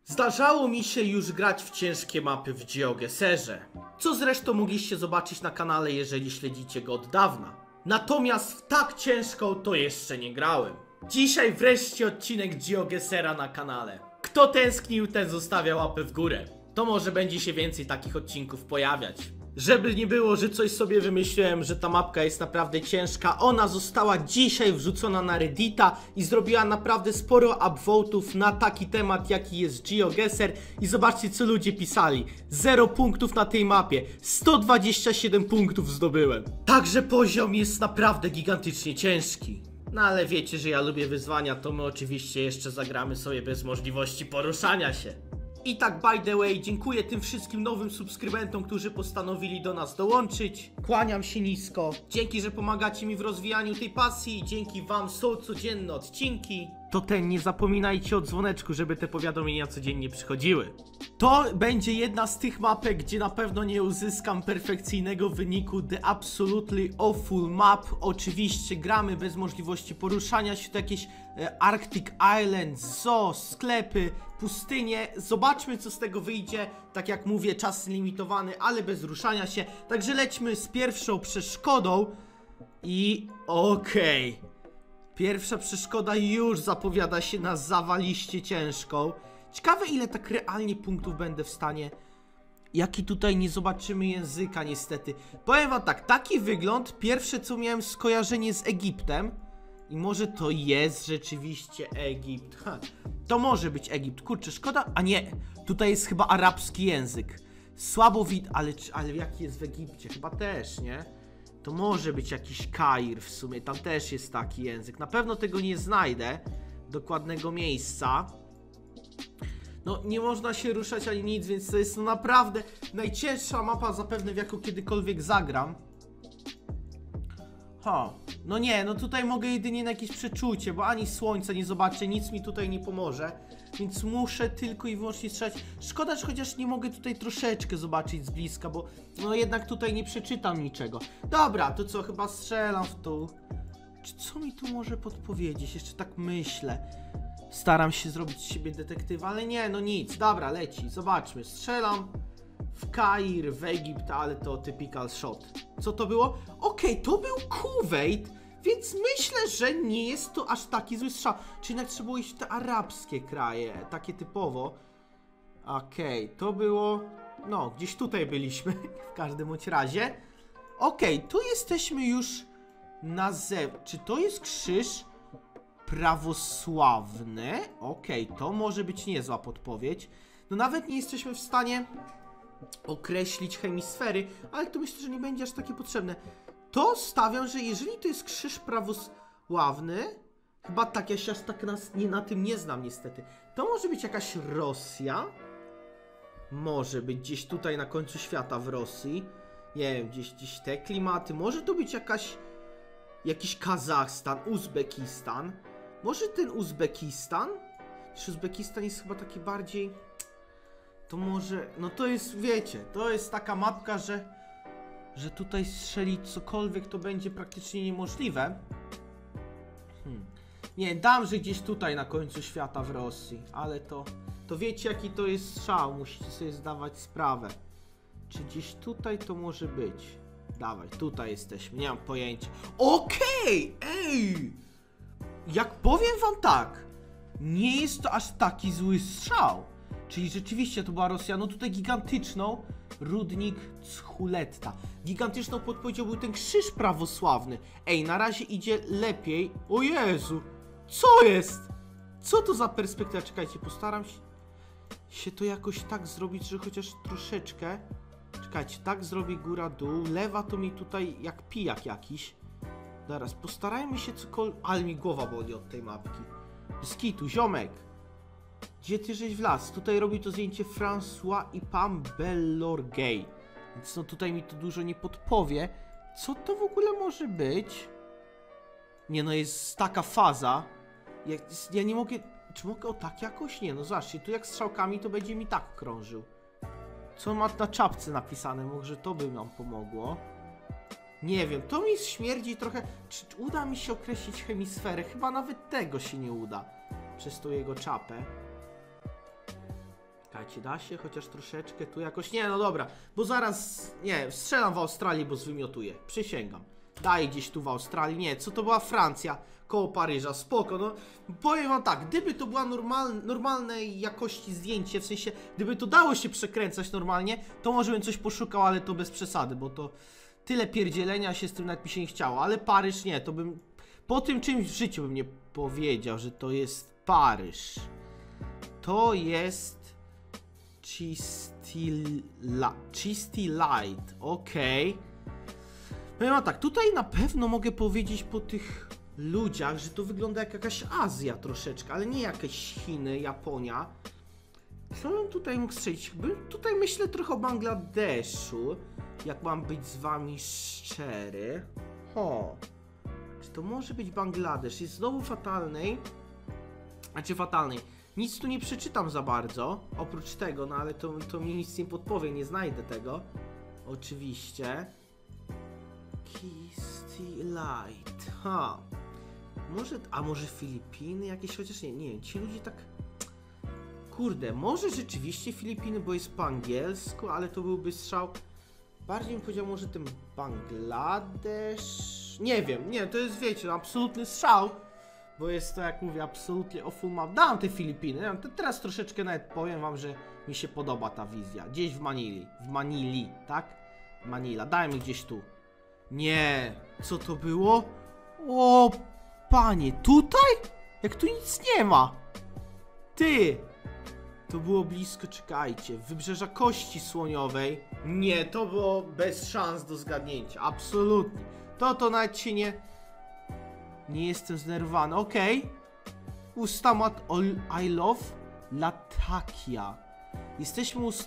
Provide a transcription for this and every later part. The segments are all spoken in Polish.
Zdarzało mi się już grać w ciężkie mapy w GeoGuessrze, co zresztą mogliście zobaczyć na kanale, jeżeli śledzicie go od dawna. Natomiast w tak ciężką to jeszcze nie grałem. Dzisiaj wreszcie odcinek GeoGuessra na kanale. Kto tęsknił, ten zostawia łapę w górę. To może będzie się więcej takich odcinków pojawiać. Żeby nie było, że coś sobie wymyśliłem, że ta mapka jest naprawdę ciężka, ona została dzisiaj wrzucona na Reddita i zrobiła naprawdę sporo upvote'ów na taki temat, jaki jest GeoGuessr. I zobaczcie, co ludzie pisali. 0 punktów na tej mapie, 127 punktów zdobyłem. Także poziom jest naprawdę gigantycznie ciężki. No ale wiecie, że ja lubię wyzwania, to my oczywiście jeszcze zagramy sobie bez możliwości poruszania się. I tak, by the way, dziękuję tym wszystkim nowym subskrybentom, którzy postanowili do nas dołączyć. Kłaniam się nisko. Dzięki, że pomagacie mi w rozwijaniu tej pasji. Dzięki wam są codzienne odcinki. To nie zapominajcie o dzwoneczku, żeby te powiadomienia codziennie przychodziły. To będzie jedna z tych mapek, gdzie na pewno nie uzyskam perfekcyjnego wyniku. The Absolutely Awful Map. Oczywiście gramy bez możliwości poruszania się. To jakieś Arctic Islands, zoo, sklepy, pustynie. Zobaczmy, co z tego wyjdzie. Tak jak mówię, czas limitowany, ale bez ruszania się. Także lećmy z pierwszą przeszkodą. I okej. Pierwsza przeszkoda już zapowiada się na zawaliście ciężką. Ciekawe, ile tak realnie punktów będę w stanie. Jaki tutaj nie zobaczymy języka, niestety. Powiem wam tak, taki wygląd, pierwsze co miałem skojarzenie z Egiptem. I może to jest rzeczywiście Egipt. To może być Egipt, kurczę, szkoda. A nie, tutaj jest chyba arabski język. Słabo ale jaki jest w Egipcie? Chyba też, nie? To może być jakiś Kair w sumie, tam też jest taki język. Na pewno tego nie znajdę, dokładnego miejsca. No, nie można się ruszać ani nic, więc to jest naprawdę najcięższa mapa zapewne, w jaką kiedykolwiek zagram. No nie, no tutaj mogę jedynie na jakieś przeczucie, bo ani słońca nie zobaczę, nic mi tutaj nie pomoże. Więc muszę tylko i wyłącznie strzelać. Szkoda, że chociaż nie mogę tutaj troszeczkę zobaczyć z bliska, bo no jednak tutaj nie przeczytam niczego. Dobra, to co, chyba strzelam w tu. Co mi tu może podpowiedzieć? Jeszcze tak myślę. Staram się zrobić z siebie detektywa, ale nie, no nic. Dobra, leci, zobaczmy. Strzelam w Kair, w Egipt, ale to typical shot. Co to było? Okej, to był Kuwejt, więc myślę, że nie jest to aż taki zły strzał. Czy jednak trzeba było iść w te arabskie kraje, takie typowo. Okej, to było... No, gdzieś tutaj byliśmy, w każdym bądź razie. Okej, tu jesteśmy już na zewnątrz. Czy to jest krzyż prawosławny? Okej, to może być niezła podpowiedź. No nawet nie jesteśmy w stanie określić hemisfery, ale to myślę, że nie będzie aż takie potrzebne. To stawiam, że jeżeli to jest krzyż prawosławny, chyba tak, ja się aż tak na tym nie znam niestety, to może być jakaś Rosja, może być gdzieś tutaj na końcu świata w Rosji, nie wiem, gdzieś te klimaty, może to być jakiś Kazachstan, Uzbekistan, może ten Uzbekistan? Czy Uzbekistan jest chyba taki bardziej... To może, no to jest, wiecie, to jest taka mapka, że tutaj strzelić cokolwiek to będzie praktycznie niemożliwe. Nie, dam, że gdzieś tutaj na końcu świata w Rosji, ale to wiecie, jaki to jest strzał, musicie sobie zdawać sprawę. Czy gdzieś tutaj to może być? Dawaj, tutaj jesteśmy, nie mam pojęcia. Okej, ej! Jak powiem wam tak, nie jest to aż taki zły strzał. Czyli rzeczywiście to była Rosja, no tutaj gigantyczną, Rudnik Chuletta. Gigantyczną podpowiedzią był ten krzyż prawosławny. Ej, na razie idzie lepiej. O Jezu, co jest? Co to za perspektywa? Czekajcie, postaram się to jakoś tak zrobić, że chociaż troszeczkę. Czekajcie, tak zrobię góra, dół. Lewa to mi tutaj jak pijak jakiś. Zaraz, postarajmy się cokolwiek... Ale mi głowa boli od tej mapki. Z kitu, ziomek. Gdzie ty żeś wlazł? Tutaj robi to zdjęcie François i Pam Bellorgay. Więc no tutaj mi to dużo nie podpowie. Co to w ogóle może być? Nie no, jest taka faza. Ja nie mogę... Czy mogę o tak jakoś? Nie no, zobaczcie, tu jak strzałkami to będzie mi tak krążył. Co ma na czapce napisane? Może to by nam pomogło. Nie wiem, to mi śmierdzi trochę. Czy uda mi się określić hemisferę? Chyba nawet tego się nie uda. Przez tą jego czapę. Czekajcie, da się chociaż troszeczkę tu jakoś... Nie, no dobra, bo zaraz... Nie, strzelam w Australii, bo zwymiotuję. Przysięgam. Daję gdzieś tu w Australii. Nie, co to była Francja? Koło Paryża, spoko, no. Powiem wam tak, gdyby to była normalnej jakości zdjęcie, w sensie, gdyby to dało się przekręcać normalnie, to może bym coś poszukał, ale to bez przesady, bo to... Tyle pierdzielenia się z tym nawet mi się nie chciało, ale Paryż nie, to bym... Po tym czymś w życiu bym nie powiedział, że to jest Paryż. To jest... Czysty Light, okej. No tak, tutaj na pewno mogę powiedzieć po tych ludziach, że to wygląda jak jakaś Azja troszeczkę, ale nie jakieś Chiny, Japonia. Co bym tutaj mógł strzelić? Bym tutaj myślę trochę o Bangladeszu, jak mam być z wami szczery. Czy to może być Bangladesz? Jest znowu fatalnej. Znaczy fatalnej. Nic tu nie przeczytam za bardzo, oprócz tego, no ale to mi nic nie podpowie, nie znajdę tego. Oczywiście. Czysty Light. Może Filipiny jakieś, chociaż nie wiem, ci ludzie tak... Kurde, może rzeczywiście Filipiny, bo jest po angielsku, ale to byłby strzał... Bardziej bym powiedział może ten Bangladesz... Nie wiem, nie, to jest, wiecie, absolutny strzał. Bo jest to, jak mówię, absolutnie awful map. Dam te Filipiny, teraz troszeczkę nawet powiem wam, że mi się podoba ta wizja. Gdzieś w Manili, tak? Manila, dajmy gdzieś tu. Nie, co to było? O, panie, tutaj? Jak tu nic nie ma. Ty! To było blisko, czekajcie, Wybrzeża Kości Słoniowej. Nie, to było bez szans do zgadnięcia, absolutnie. To nawet się nie... Nie jestem zdenerwowany, okej. I love Latakia. Jesteśmy u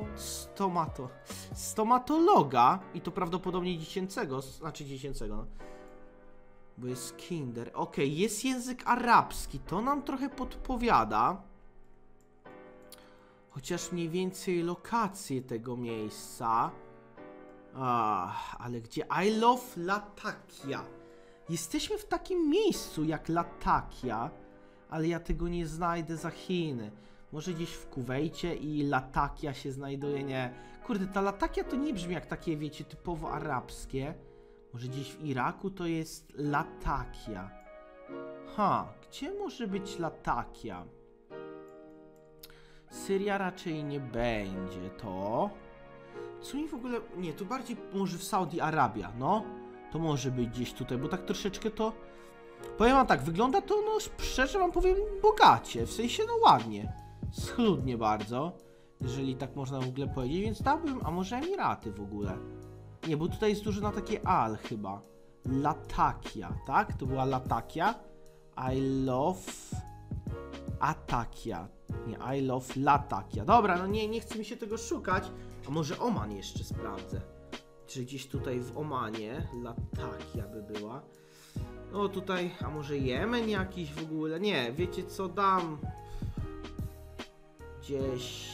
stomatologa i to prawdopodobnie dziecięcego, no. Bo jest kinder. Okej, jest język arabski, to nam trochę podpowiada. Chociaż mniej więcej lokacje tego miejsca. Ale gdzie? I love Latakia. Jesteśmy w takim miejscu jak Latakia, ale ja tego nie znajdę za Chiny. Może gdzieś w Kuwejcie i Latakia się znajduje, nie. Kurde, ta Latakia to nie brzmi jak takie, wiecie, typowo arabskie. Może gdzieś w Iraku to jest Latakia. Gdzie może być Latakia? Syria raczej nie będzie to. Co mi w ogóle... Nie, to bardziej może w Saudi Arabia, no. To może być gdzieś tutaj, bo tak troszeczkę to... Powiem wam tak, wygląda to, no szczerze wam powiem, bogacie. W sensie, no ładnie. Schludnie bardzo. Jeżeli tak można w ogóle powiedzieć, więc dałbym... A może Emiraty w ogóle? Nie, bo tutaj jest dużo na takie Al chyba. Latakia, tak? To była Latakia. I love... Atakia. Nie, I love Latakia. Dobra, no nie chce mi się tego szukać. A może Oman jeszcze sprawdzę. Czy gdzieś tutaj w Omanie Latakia by była. No tutaj, a może Jemen jakiś w ogóle? Nie, wiecie co, dam... Gdzieś...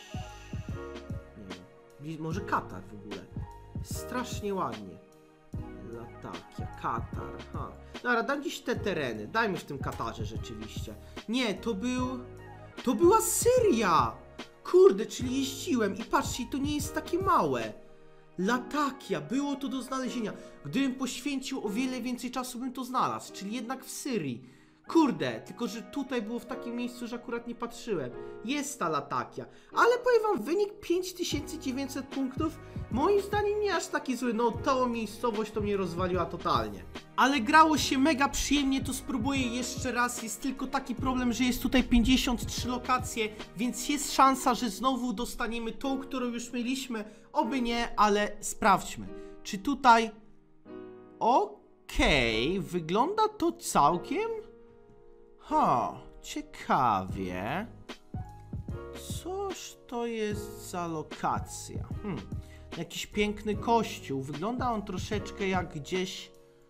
Nie wiem, może Katar w ogóle. Strasznie ładnie. Latakia, Katar, Dobra, dam gdzieś te tereny. Dajmy w tym Katarze rzeczywiście. Nie, to była Syria! Kurde, czyli jeździłem i patrzcie, to nie jest takie małe. Latakia, było to do znalezienia. Gdybym poświęcił o wiele więcej czasu, bym to znalazł, czyli jednak w Syrii. Kurde, tylko że tutaj było w takim miejscu, że akurat nie patrzyłem. Jest ta Latakia, ale powiem wam, wynik 5900 punktów, moim zdaniem nie aż taki zły. No, ta miejscowość to mnie rozwaliła totalnie. Ale grało się mega przyjemnie, to spróbuję jeszcze raz. Jest tylko taki problem, że jest tutaj 53 lokacje, więc jest szansa, że znowu dostaniemy tą, którą już mieliśmy. Oby nie, ale sprawdźmy. Czy tutaj... Okej, wygląda to całkiem... ciekawie. Cóż to jest za lokacja? Jakiś piękny kościół. Wygląda on troszeczkę jak gdzieś...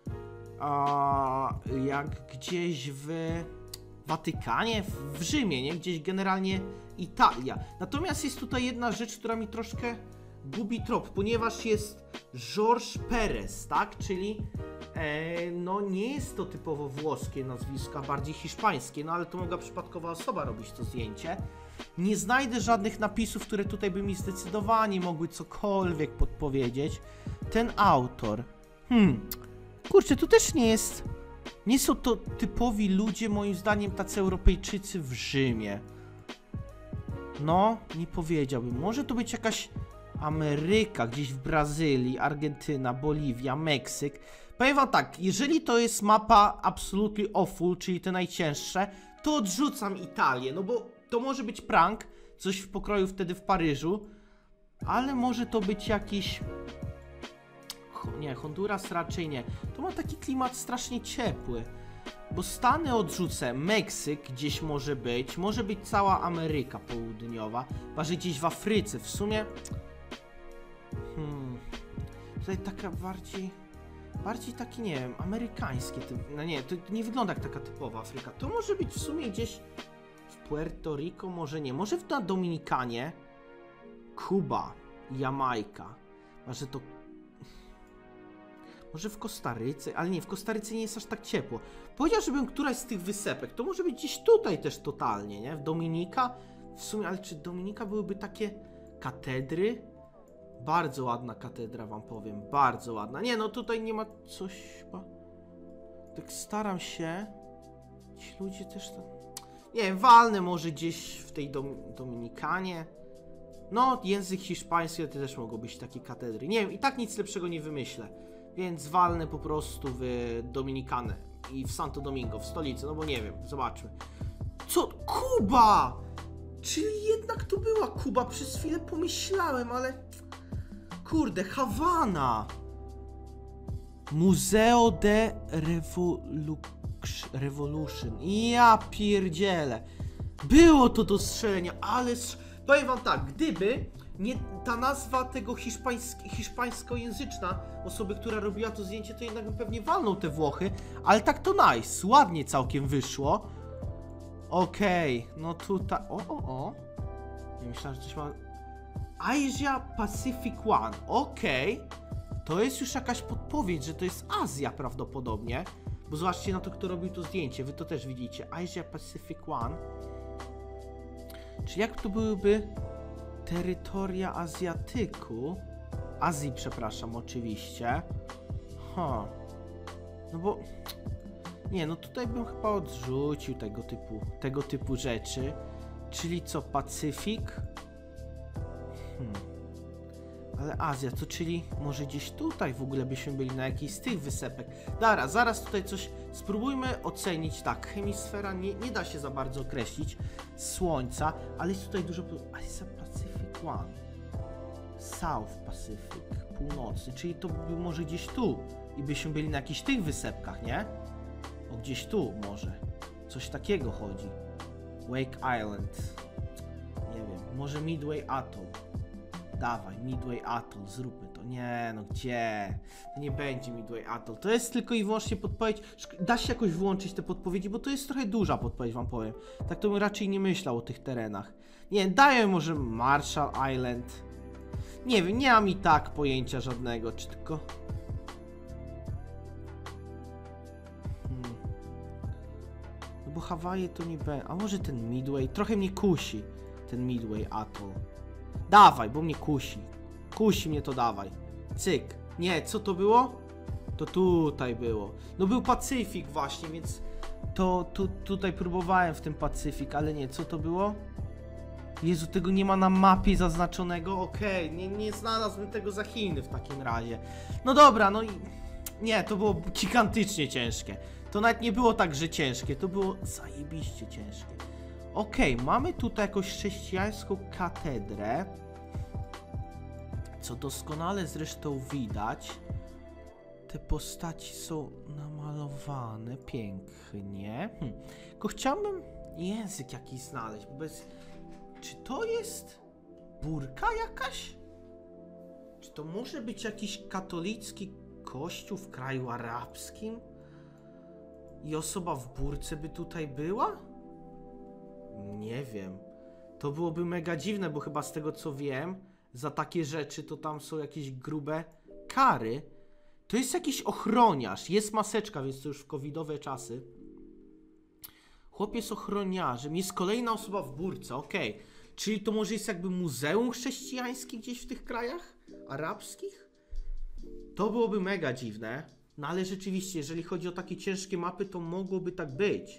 w Watykanie, w Rzymie, nie? Gdzieś generalnie Italia. Natomiast jest tutaj jedna rzecz, która mi troszkę gubi trop, ponieważ jest Georges Perez, tak? Czyli no nie jest to typowo włoskie nazwisko, a bardziej hiszpańskie, no ale to mogła przypadkowa osoba robić to zdjęcie. nie znajdę żadnych napisów, które tutaj by mi zdecydowanie mogły cokolwiek podpowiedzieć. Ten autor. Kurczę, tu też nie jest... Nie są to typowi ludzie, moim zdaniem, tacy Europejczycy w Rzymie. No, nie powiedziałbym. Może to być jakaś Ameryka, gdzieś w Brazylii, Argentyna, Boliwia, Meksyk. Powiem wam tak, jeżeli to jest mapa Absolutely Awful, czyli te najcięższe, to odrzucam Italię, no bo to może być prank, coś w pokroju wtedy w Paryżu, ale może to być jakiś... Nie, Honduras raczej nie. To ma taki klimat strasznie ciepły. Bo Stany odrzucę, Meksyk gdzieś może być cała Ameryka Południowa, chyba że gdzieś w Afryce, w sumie... Tutaj taka bardziej taki, nie wiem, amerykańskie, no nie, to nie wygląda jak taka typowa Afryka. To może być w sumie gdzieś w Puerto Rico, może nie, może na Dominikanie, Kuba, Jamajka, może to... Może w Kostaryce, ale nie, w Kostaryce nie jest aż tak ciepło. Powiedziałbym, któraś z tych wysepek, to może być gdzieś tutaj też totalnie, nie? W Dominika, w sumie, ale czy Dominika byłyby takie katedry? Bardzo ładna katedra, wam powiem, bardzo ładna. Nie, no tutaj nie ma coś chyba... Tak staram się... Ci ludzie też tam... Nie wiem, walnę może gdzieś w tej Dominikanie. No, język hiszpański to też mogą być takie katedry. Nie wiem, i tak nic lepszego nie wymyślę. Więc walnę po prostu w Dominikanę i w Santo Domingo, w stolicy, no bo nie wiem, zobaczmy. Co? Kuba! Czyli jednak to była Kuba, przez chwilę pomyślałem, ale... Kurde, Hawana! Museo de Revolution. Ja pierdzielę. Było to do strzelenia, ale... Powiem wam tak, gdyby nie ta nazwa tego hiszpańskojęzyczna osoby, która robiła to zdjęcie, to jednak bym pewnie walnął te Włochy, ale tak to nice, ładnie całkiem wyszło. Okej, no tutaj... Nie myślałem, że coś ma... Asia Pacific One, okej. To jest już jakaś podpowiedź, że to jest Azja prawdopodobnie. Bo zobaczcie na to, kto robił to zdjęcie, wy to też widzicie. Asia Pacific One. Czyli jak to byłyby terytoria Azji, przepraszam, oczywiście. No bo... Nie, no tutaj bym chyba odrzucił tego typu rzeczy. Czyli co, Pacyfik? Ale Azja, to czyli może gdzieś tutaj w ogóle byśmy byli na jakiejś z tych wysepek. Dobra, zaraz tutaj coś spróbujmy ocenić. Tak, hemisfera nie da się za bardzo określić Słońca, ale jest tutaj dużo... Asia Pacific One. South Pacific, północny, czyli to był może gdzieś tu i byśmy byli na jakichś tych wysepkach, nie? O, gdzieś tu może. Coś takiego chodzi. Wake Island. Nie wiem, może Midway Atoll. Dawaj, Midway Atoll, zróbmy to. Nie, no gdzie? To nie będzie Midway Atoll. To jest tylko i wyłącznie podpowiedź. Da się jakoś wyłączyć te podpowiedzi, bo to jest trochę duża podpowiedź, wam powiem. Tak to bym raczej nie myślał o tych terenach. Nie, daję może Marshall Island. Nie wiem, nie mam i tak pojęcia żadnego, czy tylko... No bo Hawaje to nie będzie... A może ten Midway? Trochę mnie kusi ten Midway Atoll. Dawaj, bo mnie kusi. Kusi mnie to, dawaj. Cyk. Nie, co to było? To tutaj było. No był Pacyfik właśnie, więc... Tutaj próbowałem w tym Pacyfik, ale nie, co to było? Jezu, tego nie ma na mapie zaznaczonego? Okej, nie znalazłbym tego za Chiny w takim razie. No dobra, no i... Nie, to było gigantycznie ciężkie. To nawet nie było tak, że ciężkie, to było zajebiście ciężkie. Okej, mamy tutaj jakąś chrześcijańską katedrę. Co doskonale zresztą widać. Te postaci są namalowane pięknie. Tylko chciałbym język jakiś znaleźć, bo bez... Czy to jest burka jakaś? Czy to może być jakiś katolicki kościół w kraju arabskim? I osoba w burce by tutaj była? Nie wiem. To byłoby mega dziwne, bo chyba z tego co wiem, za takie rzeczy to tam są jakieś grube kary. To jest jakiś ochroniarz. Jest maseczka, więc to już w covidowe czasy. Chłop jest ochroniarzem, jest kolejna osoba w burce, okej. Czyli to może jest jakby muzeum chrześcijańskie gdzieś w tych krajach arabskich? To byłoby mega dziwne. No ale rzeczywiście, jeżeli chodzi o takie ciężkie mapy, to mogłoby tak być.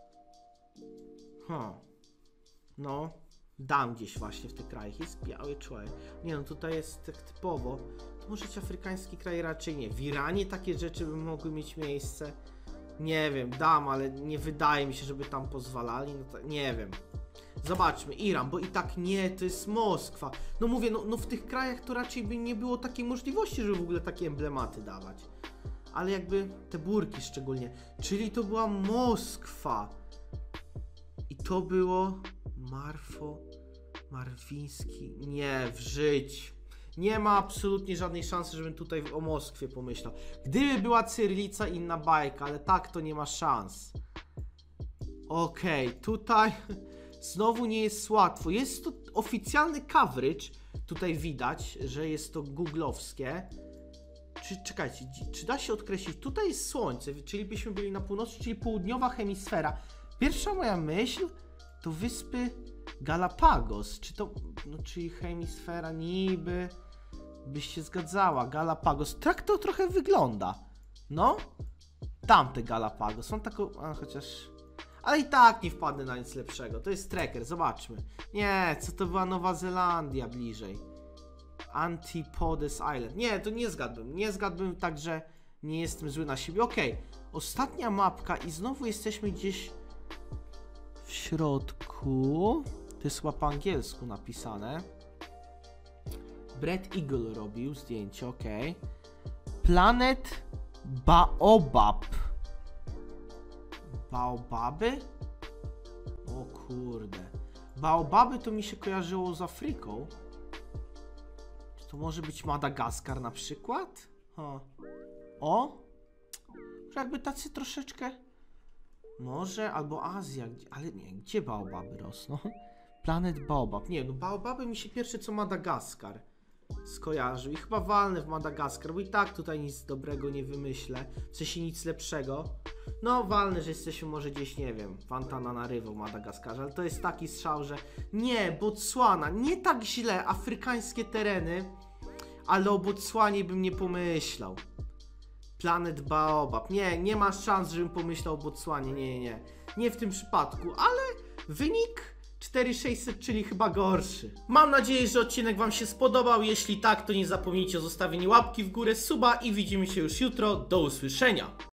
No, dam gdzieś właśnie w tych krajach. Jest biały człowiek. Nie no, tutaj jest tak typowo. To może być afrykański kraj raczej nie. W Iranie takie rzeczy by mogły mieć miejsce. Nie wiem, dam, ale nie wydaje mi się, żeby tam pozwalali. No to, nie wiem. Zobaczmy, Iran, bo i tak nie, to jest Moskwa. No mówię, no w tych krajach to raczej by nie było takiej możliwości, żeby w ogóle takie emblematy dawać. Ale jakby te burki szczególnie. Czyli to była Moskwa. I to było Marwiński. Nie, w życiu. Nie ma absolutnie żadnej szansy, żebym tutaj o Moskwie pomyślał. Gdyby była cyrylica, inna bajka, ale tak to nie ma szans. Okej, tutaj znowu nie jest łatwo. Jest to oficjalny coverage. Tutaj widać, że jest to googlowskie. Czekajcie, czy da się odkreślić? Tutaj jest słońce, czyli byśmy byli na północy, czyli południowa hemisfera. Pierwsza moja myśl to wyspy Galapagos. Czy to, no czyli hemisfera niby by się zgadzała. Galapagos. Tak to trochę wygląda. No, tamte Galapagos. Mam taką, chociaż... Ale i tak nie wpadnę na nic lepszego. To jest tracker, zobaczmy. Nie, co to była Nowa Zelandia bliżej. Antipodes Island. Nie, to nie zgadłbym. Nie zgadłbym, także nie jestem zły na siebie. Okej, ostatnia mapka i znowu jesteśmy gdzieś w środku. To jest chyba po angielsku napisane. Brad Eagle robił zdjęcie, okej. Planet Baobab. Baobaby? O kurde. Baobaby to mi się kojarzyło z Afryką. Czy to może być Madagaskar na przykład? O? Jakby tacy troszeczkę... Może, albo Azja, ale nie, gdzie baobaby rosną? Planet Baobab. Nie, no baobaby mi się pierwsze co Madagaskar skojarzył i chyba walnę w Madagaskar, bo i tak tutaj nic dobrego nie wymyślę, w sensie nic lepszego. No walnę, że jesteśmy może gdzieś, nie wiem, w Antananarivo w Madagaskarze, ale to jest taki strzał, że nie, Botswana, nie tak źle, afrykańskie tereny, ale o Botswanie bym nie pomyślał. Planet Baobab, nie ma szans, żebym pomyślał o Botswanie, nie w tym przypadku, ale wynik 4600, czyli chyba gorszy. Mam nadzieję, że odcinek wam się spodobał. Jeśli tak, to nie zapomnijcie o zostawieniu łapki w górę, suba i widzimy się już jutro. Do usłyszenia.